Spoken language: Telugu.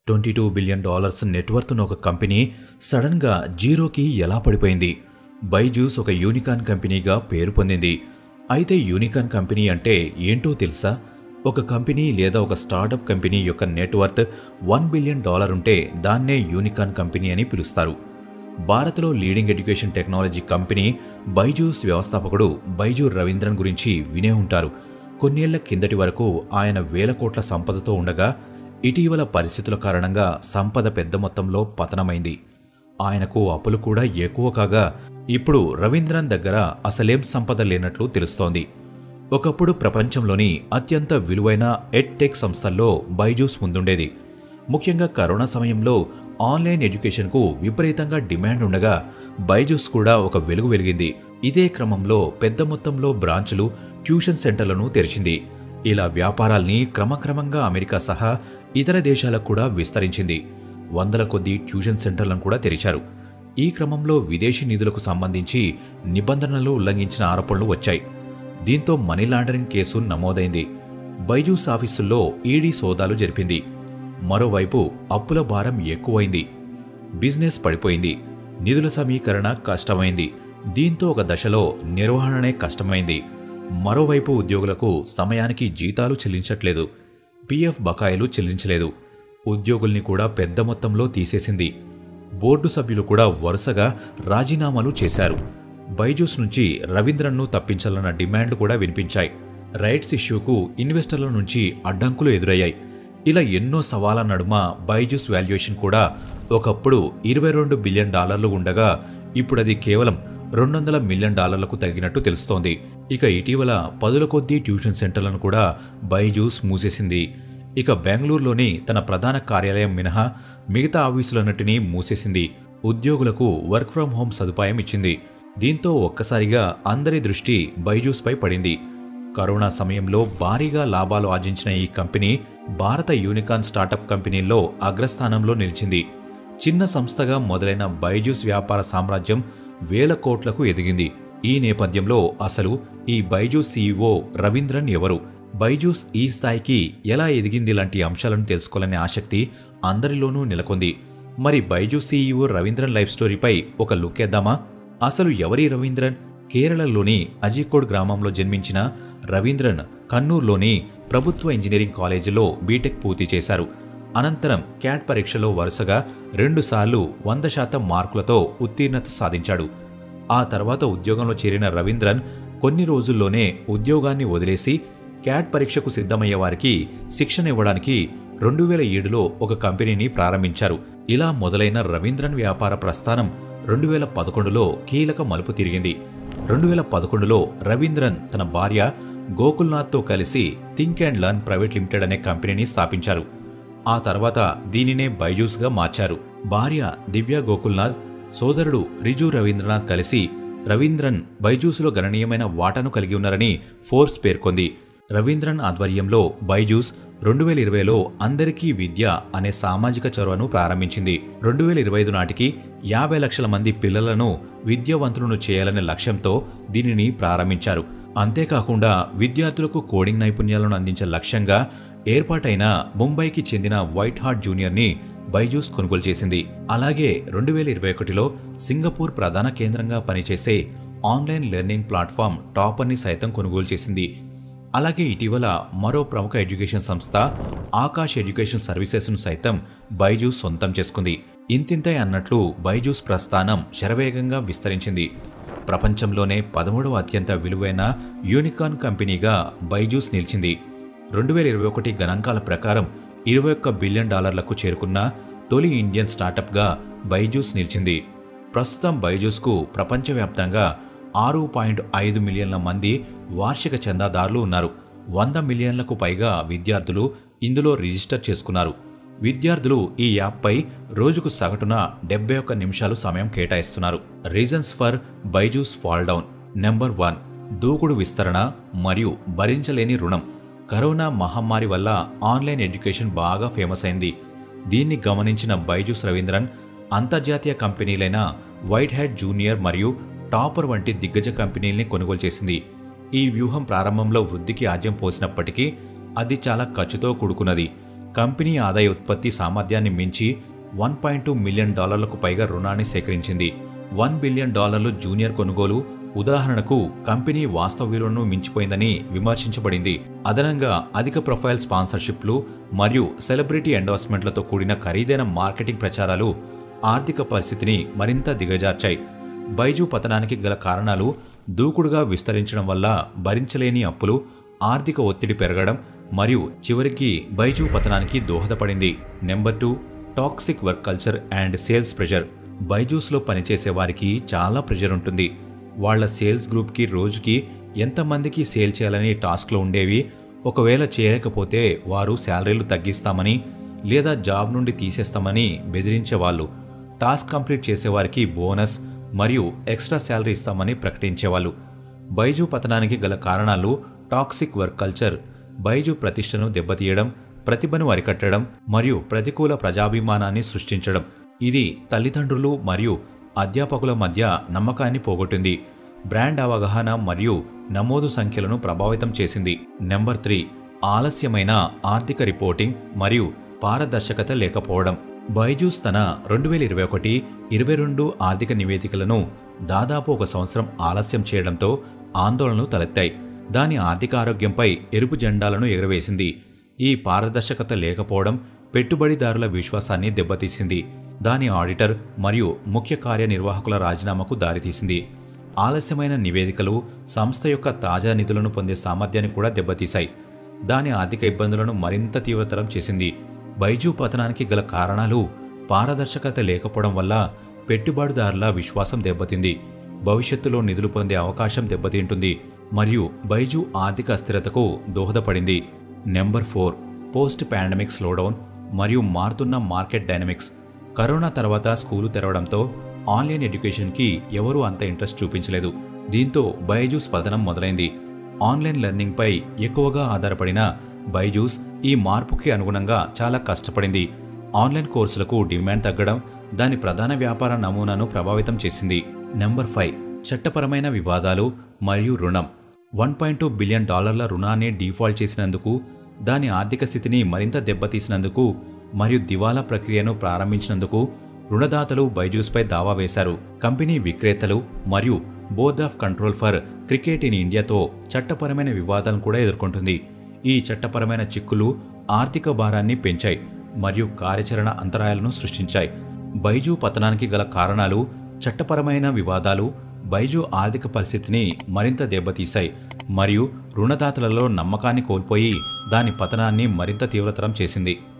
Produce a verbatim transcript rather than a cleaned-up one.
Twenty two billion dollars net worth ఉన్న ఒక కంపెనీ సడన్గా జీరోకి ఎలా పడిపోయింది? బైజూస్ ఒక యూనికార్న్ కంపెనీగా పేరు పొందింది. అయితే యూనికార్న్ కంపెనీ అంటే ఏంటో తెలుసా? ఒక కంపెనీ లేదా ఒక స్టార్టప్ కంపెనీ యొక్క నెట్వర్త్ వన్ బిలియన్ డాలర్ ఉంటే దాన్నే యూనికార్న్ కంపెనీ అని పిలుస్తారు. భారత్లో leading education technology company Byju's వ్యవస్థాపకుడు బైజూ రవీంద్రన్ గురించి వినే ఉంటారు. కొన్నేళ్ల కిందటి వరకు ఆయన వేల కోట్ల సంపదతో ఉండగా ఇటీవల పరిస్థితుల కారణంగా సంపద పెద్ద మొత్తంలో పతనమైంది. ఆయనకు అప్పులు కూడా ఎక్కువ కాగా ఇప్పుడు రవీంద్రన్ దగ్గర అసలేం సంపద లేనట్లు తెలుస్తోంది. ఒకప్పుడు ప్రపంచంలోని అత్యంత విలువైన ఎడ్టెక్ సంస్థల్లో బైజూస్ ముందుండేది. ముఖ్యంగా కరోనా సమయంలో ఆన్లైన్ ఎడ్యుకేషన్కు విపరీతంగా డిమాండ్ ఉండగా బైజూస్ కూడా ఒక వెలుగు వెలిగింది. ఇదే క్రమంలో పెద్ద మొత్తంలో బ్రాంచ్లు, ట్యూషన్ సెంటర్లను తెరిచింది. ఇలా వ్యాపారాల్ని క్రమక్రమంగా అమెరికా సహా ఇతర దేశాలకు కూడా విస్తరించింది. వందల కొద్ది ట్యూషన్ సెంటర్లను కూడా తెరిచారు. ఈ క్రమంలో విదేశీ నిధులకు సంబంధించి నిబంధనలు ఉల్లంఘించిన ఆరోపణలు వచ్చాయి. దీంతో మనీ లాండరింగ్ కేసు నమోదైంది. బైజూస్ ఆఫీసుల్లో ఈడీ సోదాలు జరిపింది. మరోవైపు అప్పుల భారం ఎక్కువైంది. బిజినెస్ పడిపోయింది. నిధుల సమీకరణ కష్టమైంది. దీంతో ఒక దశలో నిర్వహణనే కష్టమైంది. మరోవైపు ఉద్యోగులకు సమయానికి జీతాలు చెల్లించట్లేదు. పీఎఫ్ బకాయిలు చెల్లించలేదు. ఉద్యోగుల్ని కూడా పెద్ద మొత్తంలో తీసేసింది. బోర్డు సభ్యులు కూడా వరుసగా రాజీనామాలు చేశారు. బైజూస్ నుంచి రవీంద్రన్ను తప్పించాలన్న డిమాండ్లు కూడా వినిపించాయి. రైట్స్ ఇష్యూకు ఇన్వెస్టర్ల నుంచి అడ్డంకులు ఎదురయ్యాయి. ఇలా ఎన్నో సవాళ్ల నడుమ బైజూస్ వాల్యుయేషన్ కూడా ఒకప్పుడు ఇరవై రెండు బిలియన్ డాలర్లు ఉండగా ఇప్పుడది కేవలం రెండు వందల మిలియన్ డాలర్లకు తగ్గినట్టు తెలుస్తోంది. ఇక ఇటీవల పదుల కొద్దీ ట్యూషన్ సెంటర్లను కూడా బైజూస్ మూసేసింది. ఇక బెంగళూరులోని తన ప్రధాన కార్యాలయం మినహా మిగతా ఆఫీసులన్నింటినీ మూసేసింది. ఉద్యోగులకు వర్క్ ఫ్రం హోం సదుపాయం ఇచ్చింది. దీంతో ఒక్కసారిగా అందరి దృష్టి బైజూస్పై పడింది. కరోనా సమయంలో భారీగా లాభాలు ఆర్జించిన ఈ కంపెనీ భారత యూనికార్న్ స్టార్టప్ కంపెనీల్లో అగ్రస్థానంలో నిలిచింది. చిన్న సంస్థగా మొదలైన బైజూస్ వ్యాపార సామ్రాజ్యం వేల కోట్లకు ఎదిగింది. ఈ నేపథ్యంలో అసలు ఈ బైజూస్ సీఈఓ రవీంద్రన్ ఎవరు? బైజూస్ ఈ స్థాయికి ఎలా ఎదిగింది లాంటి అంశాలను తెలుసుకోవాలనే ఆసక్తి అందరిలోనూ నెలకొంది. మరి బైజూస్ సీఈఓ రవీంద్రన్ లైఫ్ స్టోరీపై ఒక లుక్ వేద్దామా? అసలు ఎవరి రవీంద్రన్? కేరళలోని అజీకోడ్ గ్రామంలో జన్మించిన రవీంద్రన్ కన్నూర్లోని ప్రభుత్వ ఇంజనీరింగ్ కాలేజీలో బీటెక్ పూర్తి చేశారు. అనంతరం క్యాట్ పరీక్షలో వరుసగా రెండుసార్లు వంద శాతం మార్కులతో ఉత్తీర్ణత సాధించాడు. ఆ తర్వాత ఉద్యోగంలో చేరిన రవీంద్రన్ కొన్ని రోజుల్లోనే ఉద్యోగాన్ని వదిలేసి క్యాట్ పరీక్షకు సిద్ధమయ్యే వారికి శిక్షణ ఇవ్వడానికి రెండు వేల ఏడులో ఒక కంపెనీని ప్రారంభించారు. ఇలా మొదలైన రవీంద్రన్ వ్యాపార ప్రస్థానం రెండు వేల పదకొండులో కీలక మలుపు తిరిగింది. రెండు వేల పదకొండులో రవీంద్రన్ తన భార్య గోకుల్నాథ్తో కలిసి think and learn private limited అనే కంపెనీని స్థాపించారు. ఆ తర్వాత దీనినే బైజూస్గా మార్చారు. భార్య దివ్య గోకుల్నాథ్, సోదరుడు రిజు రవీంద్రనాథ్ కలిసి రవీంద్రన్ బైజూస్లో గణనీయమైన వాటాను కలిగి ఉన్నారని ఫోర్బ్స్ పేర్కొంది. రవీంద్రన్ ఆధ్వర్యంలో బైజూస్ రెండు వేల ఇరవైలో అందరికీ విద్య అనే సామాజిక చొరవను ప్రారంభించింది. రెండు వేల ఇరవై ఐదు నాటికి యాభై లక్షల మంది పిల్లలను విద్యావంతులను చేయాలనే లక్ష్యంతో దీనిని ప్రారంభించారు. అంతేకాకుండా విద్యార్థులకు కోడింగ్ నైపుణ్యాలను అందించే లక్ష్యంగా ఏర్పాటైన ముంబైకి చెందిన వైట్ హార్ట్ జూనియర్ని బైజూస్ కొనుగోలు చేసింది. అలాగే రెండు వేల ఇరవై ఒకటిలో సింగపూర్ ప్రధాన కేంద్రంగా పనిచేసే ఆన్లైన్ లెర్నింగ్ ప్లాట్ఫామ్ టాపర్ని సైతం కొనుగోలు చేసింది. అలాగే ఇటీవల మరో ప్రముఖ ఎడ్యుకేషన్ సంస్థ ఆకాష్ ఎడ్యుకేషన్ సర్వీసెస్ను సైతం బైజూస్ సొంతం చేసుకుంది. ఇంతింతై అన్నట్లు బైజూస్ ప్రస్థానం శరవేగంగా విస్తరించింది. ప్రపంచంలోనే పదమూడవ అత్యంత విలువైన యూనికార్న్ కంపెనీగా బైజూస్ నిలిచింది. రెండు వేల ఇరవై ఒకటి గణాంకాల ప్రకారం ఇరవై ఒక్క బిలియన్ డాలర్లకు చేరుకున్న తొలి ఇండియన్ స్టార్టప్గా బైజూస్ నిలిచింది. ప్రస్తుతం బైజూస్కు ప్రపంచవ్యాప్తంగా ఆరు పాయింట్ ఐదు మిలియన్ల మంది వార్షిక చందాదారులు ఉన్నారు. వంద మిలియన్లకు పైగా విద్యార్థులు ఇందులో రిజిస్టర్ చేసుకున్నారు. విద్యార్థులు ఈ యాప్పై రోజుకు సగటున డెబ్బై ఒక్క నిమిషాలు సమయం కేటాయిస్తున్నారు. Reasons for Byju's fall down. Number one, దూకుడు విస్తరణ మరియు భరించలేని రుణం. కరోనా మహమ్మారి వల్ల ఆన్లైన్ ఎడ్యుకేషన్ బాగా ఫేమస్ అయింది. దీన్ని గమనించిన బైజూస్ రవీంద్రన్ అంతర్జాతీయ కంపెనీలైన వైట్ హ్యాట్ జూనియర్ మరియు టాపర్ వంటి దిగ్గజ కంపెనీల్ని కొనుగోలు చేసింది. ఈ వ్యూహం ప్రారంభంలో వృద్ధికి ఆజ్యం పోసినప్పటికీ అది చాలా ఖర్చుతో కూడుకున్నది. కంపెనీ ఆదాయ ఉత్పత్తి సామర్థ్యాన్ని మించి వన్ పాయింట్ టూ మిలియన్ డాలర్లకు పైగా రుణాన్ని సేకరించింది. వన్ బిలియన్ డాలర్లు జూనియర్ కొనుగోలు ఉదాహరణకు కంపెనీ వాస్తవ విలువను మించిపోయిందని విమర్శించబడింది. అదనంగా అధిక ప్రొఫైల్ స్పాన్సర్షిప్లు మరియు సెలబ్రిటీ ఎండోర్స్మెంట్లతో కూడిన ఖరీదైన మార్కెటింగ్ ప్రచారాలు ఆర్థిక పరిస్థితిని మరింత దిగజార్చాయి. బైజూ పతనానికి గల కారణాలు దూకుడుగా విస్తరించడం వల్ల భరించలేని అప్పులు, ఆర్థిక ఒత్తిడి పెరగడం మరియు చివరికి బైజూ పతనానికి దోహదపడింది. Number two, toxic work culture and sales pressure. బైజూస్లో పనిచేసే వారికి చాలా ప్రెషర్ ఉంటుంది. వాళ్ల సేల్స్ గ్రూప్కి రోజుకి ఎంతమందికి సేల్ చేయాలని టాస్క్లో ఉండేవి. ఒకవేళ చేయలేకపోతే వారు శాలరీలు తగ్గిస్తామని లేదా జాబ్ నుండి తీసేస్తామని బెదిరించేవాళ్ళు. టాస్క్ కంప్లీట్ చేసేవారికి బోనస్ మరియు ఎక్స్ట్రా శాలరీ ఇస్తామని ప్రకటించేవాళ్ళు. బైజూ పతనానికి గల కారణాలు టాక్సిక్ వర్క్ కల్చర్ బైజూ ప్రతిష్టను దెబ్బతీయడం, ప్రతిభను అరికట్టడం మరియు ప్రతికూల ప్రజాభిమానాన్ని సృష్టించడం. ఇది తల్లిదండ్రులు మరియు అధ్యాపకుల మధ్య నమ్మకాన్ని పోగొట్టింది. బ్రాండ్ అవగాహన మరియు నమోదు సంఖ్యలను ప్రభావితం చేసింది. నెంబర్ త్రీ, ఆలస్యమైన ఆర్థిక రిపోర్టింగ్ మరియు పారదర్శకత లేకపోవడం. బైజూస్ తన రెండు వేల ఇరవై ఒకటి ఇరవై రెండు ఆర్థిక నివేదికలను దాదాపు ఒక సంవత్సరం ఆలస్యం చేయడంతో ఆందోళనలు తలెత్తాయి. దాని ఆర్థిక ఆరోగ్యంపై ఎరుపు జెండాలను ఎగరవేసింది. ఈ పారదర్శకత లేకపోవడం పెట్టుబడిదారుల విశ్వాసాన్ని దెబ్బతీసింది. దాని ఆడిటర్ మరియు ముఖ్య కార్యనిర్వాహకుల రాజీనామాకు దారితీసింది. ఆలస్యమైన నివేదికలు సంస్థ యొక్క తాజా నిధులను పొందే సామర్థ్యాన్ని కూడా దెబ్బతీశాయి. దాని ఆర్థిక ఇబ్బందులను మరింత తీవ్రతరం చేసింది. బైజూ పతనానికి గల కారణాలు పారదర్శకత లేకపోవడం వల్ల పెట్టుబడిదారుల విశ్వాసం దెబ్బతింది, భవిష్యత్తులో నిధులు పొందే అవకాశం దెబ్బతింటుంది మరియు బైజూ ఆర్థిక అస్థిరతకు దోహదపడింది. Number four, post pandemic slowdown మరియు మారుతున్న మార్కెట్ డైనమిక్స్. కరోనా తర్వాత స్కూలు తెరవడంతో ఆన్లైన్ ఎడ్యుకేషన్కి ఎవరూ అంత ఇంట్రెస్ట్ చూపించలేదు. దీంతో బైజూస్ పతనం మొదలైంది. ఆన్లైన్ లెర్నింగ్పై ఎక్కువగా ఆధారపడిన బైజూస్ ఈ మార్పుకి అనుగుణంగా చాలా కష్టపడింది. ఆన్లైన్ కోర్సులకు డిమాండ్ తగ్గడం దాని ప్రధాన వ్యాపార నమూనాను ప్రభావితం చేసింది. నెంబర్ ఫైవ్, చట్టపరమైన వివాదాలు మరియు రుణం. వన్ పాయింట్ టూ బిలియన్ డాలర్ల రుణాన్ని డిఫాల్ట్ చేసినందుకు, దాని ఆర్థిక స్థితిని మరింత దెబ్బతీసినందుకు మరియు దివాలా ప్రక్రియను ప్రారంభించినందుకు రుణదాతలు బైజూస్పై దావా వేశారు. కంపెనీ విక్రేతలు మరియు board of control for cricket in ఇండియాతో చట్టపరమైన వివాదాలను కూడా ఎదుర్కొంటుంది. ఈ చట్టపరమైన చిక్కులు ఆర్థిక భారాన్ని పెంచాయి మరియు కార్యాచరణ అంతరాయాలను సృష్టించాయి. బైజూ పతనానికి గల కారణాలు చట్టపరమైన వివాదాలు బైజూ ఆర్థిక పరిస్థితిని మరింత దెబ్బతీశాయి మరియు రుణదాతలలో నమ్మకాన్ని కోల్పోయి దాని పతనాన్ని మరింత తీవ్రతరం చేసింది.